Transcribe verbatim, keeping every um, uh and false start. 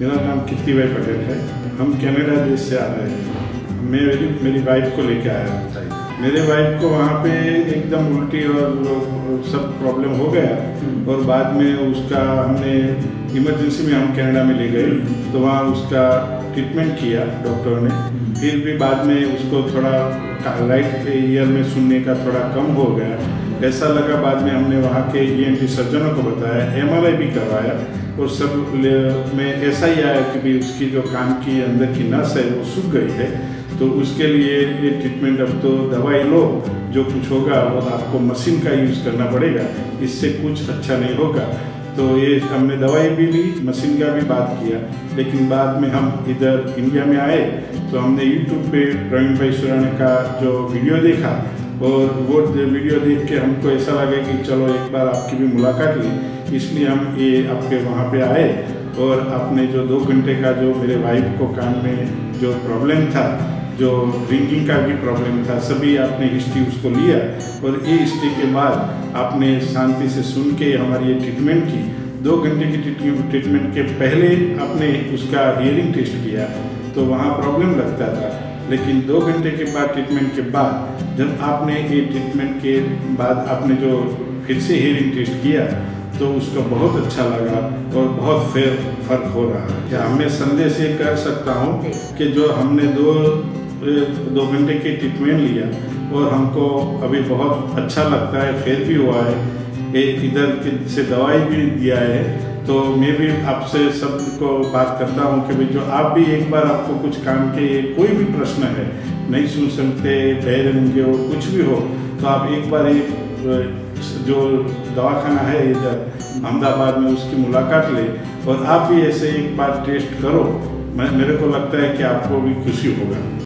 मेरा नाम कीर्ति भाई पटेल है। हम कनाडा देश से आ रहे हैं। मैं मेरी मेरी वाइफ को लेके आया था। मेरे वाइफ को वहाँ पे एकदम उल्टी और सब प्रॉब्लम हो गया और बाद में उसका हमने इमरजेंसी में हम कनाडा में ले गए तो वहाँ उसका ट्रीटमेंट किया डॉक्टरों ने। फिर भी बाद में उसको थोड़ा राइट ईयर में सुनने का थोड़ा कम हो गया। ऐसा लगा, बाद में हमने वहाँ के ई एन टी सर्जनों को बताया, एम आर आई भी करवाया और सब में ऐसा ही आया कि भी उसकी जो कान की अंदर की नस है वो सूख गई है। तो उसके लिए ये ट्रीटमेंट, अब तो दवाई लो, जो कुछ होगा वो आपको मशीन का यूज़ करना पड़ेगा, इससे कुछ अच्छा नहीं होगा। तो ये हमने दवाई भी ली, मशीन का भी बात किया, लेकिन बाद में हम इधर इंडिया में आए तो हमने यूट्यूब पे प्रवीण भाई सुराने का जो वीडियो देखा और वो वीडियो देख के हमको ऐसा लगा कि चलो एक बार आपकी भी मुलाकात ली। इसलिए हम ये आपके वहाँ पे आए और आपने जो दो घंटे का जो मेरे वाइफ को कान में जो प्रॉब्लम था, जो रिंगिंग का भी प्रॉब्लम था, सभी आपने हिस्ट्री उसको लिया और ये हिस्ट्री के बाद आपने शांति से सुन के हमारी ये ट्रीटमेंट की। दो घंटे की ट्रीटमेंट के पहले आपने उसका हियरिंग टेस्ट किया तो वहाँ प्रॉब्लम लगता था, लेकिन दो घंटे के बाद ट्रीटमेंट के बाद जब आपने ये ट्रीटमेंट के बाद आपने जो फिर से हियरिंग टेस्ट किया तो उसका बहुत अच्छा लगा और बहुत फेर फर्क हो रहा है। क्या मैं संदेश ये कर सकता हूँ कि जो हमने दो दो घंटे की ट्रीटमेंट लिया और हमको अभी बहुत अच्छा लगता है, फेर भी हुआ है, ये इधर से दवाई भी दिया है। तो मैं भी आपसे सबको बात करता हूँ कि भाई जो आप भी एक बार, आपको कुछ काम के कोई भी प्रश्न है, नहीं सुन सकते, बहरे होंगे हो, कुछ भी हो, तो आप एक बार एक जो दवाखाना है इधर अहमदाबाद में उसकी मुलाकात ले और आप भी ऐसे एक बार टेस्ट करो। मैं मेरे को लगता है कि आपको भी खुशी होगा।